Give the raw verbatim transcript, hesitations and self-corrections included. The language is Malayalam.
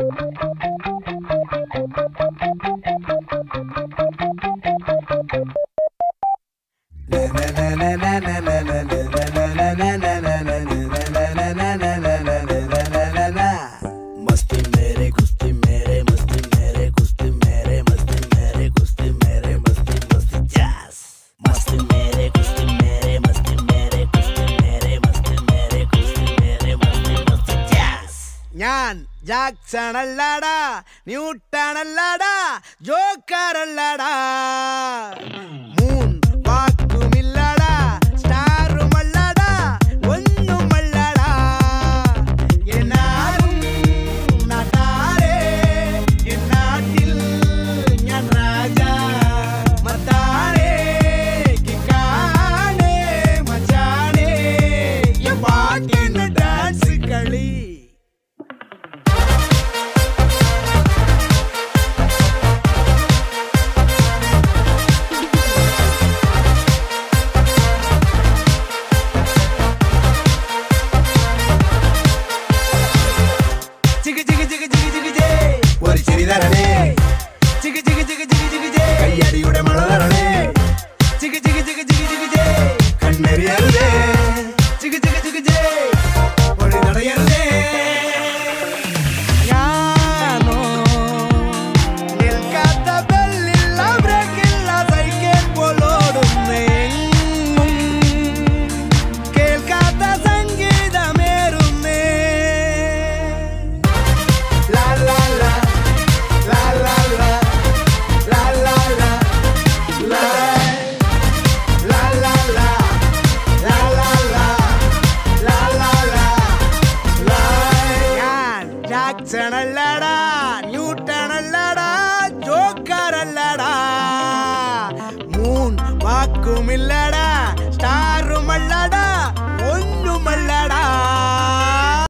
ജാക്സൺ അല്ലാടാ, ന്യൂട്ടൺ അല്ലാടാ, ജോക്കർ അല്ലാടാ. മൂൺ വാക്കുമില്ലടാ, സ്റ്റാറും അല്ലാടാ, ഒന്നുമല്ലടാ. എന്നാലും നാട്ടാരെ, എന്നാട്ടിൽ ഞാൻ രാജാ. മത്താരെ കിക്കാനെ മച്ചാനെ, ഈ പാട്ടിന് ഡാൻസ് കളി. കയ്യടിയുടെ മഴ തരണേ, ചിക ചിക ചിക ചിക ചിക ജേ. കണ്ണെറിയരുതേ, ചിക ചിക ചിക ജേ. ഒളി തടയരുതേ. ഞാനോ നിൽക്കാത്ത ബെല്ലില്ല, ബ്രേക്കില്ല, സൈക്കിൾ പോലോടുന്നേ. കേൾക്കാത്ത സംഗീതമേറുന്നേ. ലാ ലാ ലാ ലാ ലാ ലാ ലാ ലാ ലാ ലാ ലാ ലാ ലാ ലാ ലാ ലാ ലാ ലാ. ഞാൻ ജാക്സൺ അല്ലടാ, ന്യൂട്ടൺ അല്ലടാ, ജോക്കർ അല്ലടാ. മൂൺ വാക്കുമില്ലടാ, സ്റ്റാറുമല്ല